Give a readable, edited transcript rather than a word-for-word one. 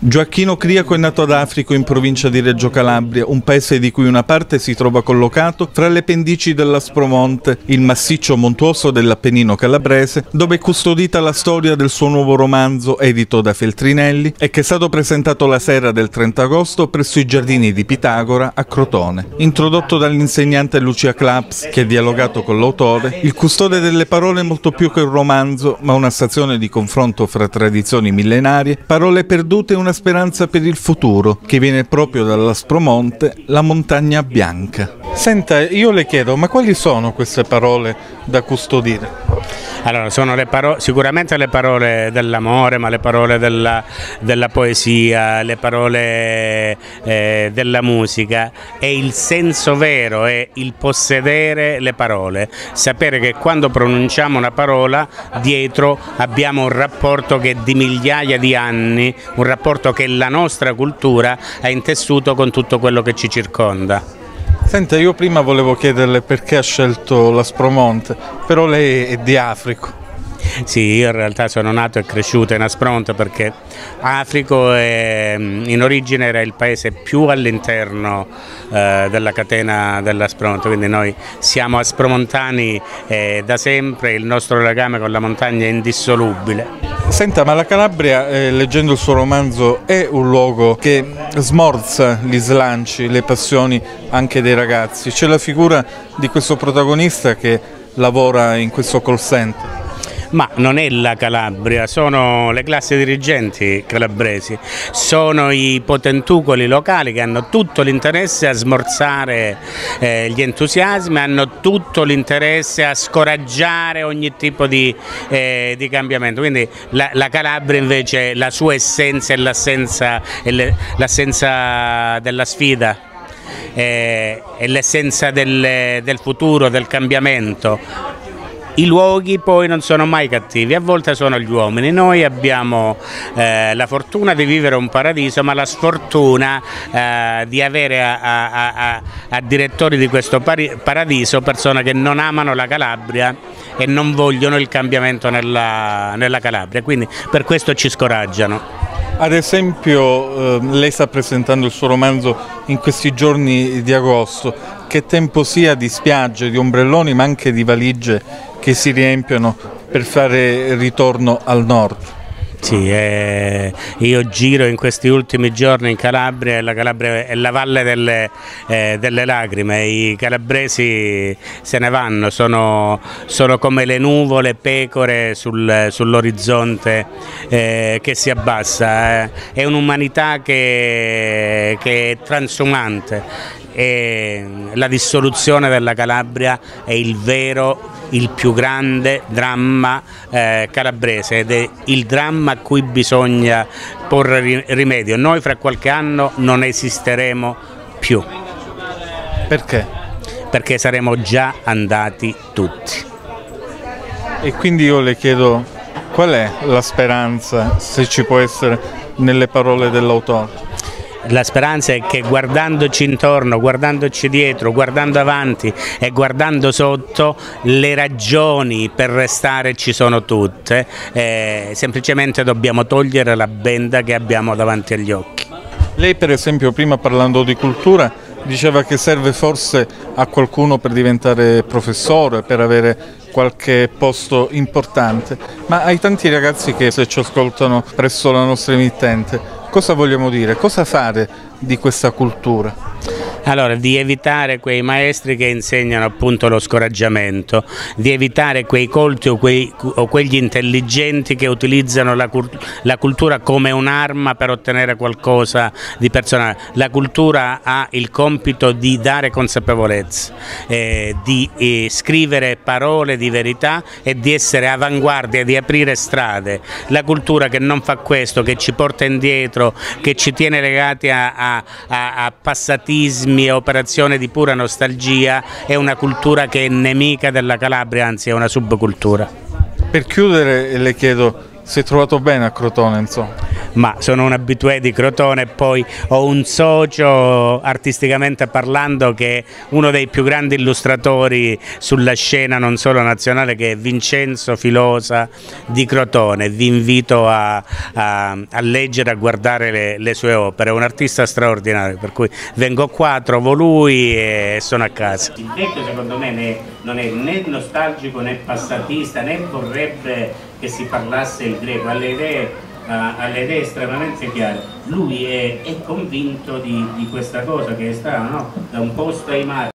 Gioacchino Criaco è nato ad Africo in provincia di Reggio Calabria, un paese di cui una parte si trova collocato fra le pendici dell'Aspromonte, il massiccio montuoso dell'Appennino calabrese, dove è custodita la storia del suo nuovo romanzo edito da Feltrinelli e che è stato presentato la sera del 30 agosto presso i giardini di Pitagora a Crotone. Introdotto dall'insegnante Lucia Claps, che ha dialogato con l'autore, il custode delle parole è molto più che un romanzo, ma una stazione di confronto fra tradizioni millenarie, parole perdute e una speranza per il futuro, che viene proprio dall'Aspromonte, la montagna bianca. Senta, io le chiedo, ma quali sono queste parole da custodire? Allora, sono sicuramente le parole dell'amore, ma le parole della poesia, le parole della musica, e il senso vero è il possedere le parole, sapere che quando pronunciamo una parola dietro abbiamo un rapporto che è di migliaia di anni, un rapporto che la nostra cultura ha intessuto con tutto quello che ci circonda. Senta, io prima volevo chiederle perché ha scelto l'Aspromonte, però lei è di Africo. Sì, io in realtà sono nato e cresciuto in Aspromonte perché Africo in origine era il paese più all'interno della catena dell'Aspromonte, quindi noi siamo aspromontani da sempre, il nostro legame con la montagna è indissolubile. Senta, ma la Calabria, leggendo il suo romanzo, è un luogo che smorza gli slanci, le passioni anche dei ragazzi. C'è la figura di questo protagonista che lavora in questo call center. Ma non è la Calabria, sono le classi dirigenti calabresi, sono i potentucoli locali che hanno tutto l'interesse a smorzare gli entusiasmi, hanno tutto l'interesse a scoraggiare ogni tipo di cambiamento. Quindi la Calabria invece, la sua essenza è l'assenza della sfida, è l'essenza del futuro, del cambiamento. I luoghi poi non sono mai cattivi, a volte sono gli uomini. Noi abbiamo la fortuna di vivere un paradiso, ma la sfortuna di avere a direttori di questo paradiso persone che non amano la Calabria e non vogliono il cambiamento nella Calabria, quindi per questo ci scoraggiano. Ad esempio, lei sta presentando il suo romanzo in questi giorni di agosto. Che tempo sia di spiagge, di ombrelloni, ma anche di valigie che si riempiono per fare ritorno al nord. Sì, io giro in questi ultimi giorni in Calabria e la Calabria è la valle delle lacrime, i calabresi se ne vanno, sono come le nuvole pecore sull'orizzonte che si abbassa, è un'umanità che è transumante. E la dissoluzione della Calabria è il più grande dramma calabrese ed è il dramma a cui bisogna porre rimedio. Noi fra qualche anno non esisteremo più. Perché? Perché saremo già andati tutti. E quindi io le chiedo qual è la speranza, se ci può essere, nelle parole dell'autore? La speranza è che guardandoci intorno, guardandoci dietro, guardando avanti e guardando sotto, le ragioni per restare ci sono tutte, semplicemente dobbiamo togliere la benda che abbiamo davanti agli occhi. Lei per esempio prima parlando di cultura diceva che serve forse a qualcuno per diventare professore, per avere qualche posto importante, ma ai tanti ragazzi che se ci ascoltano presso la nostra emittente, cosa vogliamo dire? Cosa fare di questa cultura? Allora, di evitare quei maestri che insegnano appunto lo scoraggiamento, di evitare quei colti o quegli intelligenti che utilizzano la cultura come un'arma per ottenere qualcosa di personale. La cultura ha il compito di dare consapevolezza, di scrivere parole di verità e di essere avanguardia, di aprire strade. La cultura che non fa questo, che ci porta indietro, che ci tiene legati a passatismi e operazioni di pura nostalgia, è una cultura che è nemica della Calabria, anzi è una subcultura. Per chiudere le chiedo Si è trovato bene a Crotone, insomma. Ma sono un abitué di Crotone e poi ho un socio, artisticamente parlando, che è uno dei più grandi illustratori sulla scena non solo nazionale, che è Vincenzo Filosa di Crotone. Vi invito a leggere, a guardare le sue opere, è un artista straordinario, per cui vengo qua, trovo lui e sono a casa. Il vecchio secondo me non è né nostalgico né passatista, né vorrebbe che si parlasse il greco, ha le idee estremamente chiare. Lui è convinto di questa cosa, che è strano, no? Da un posto ai mari.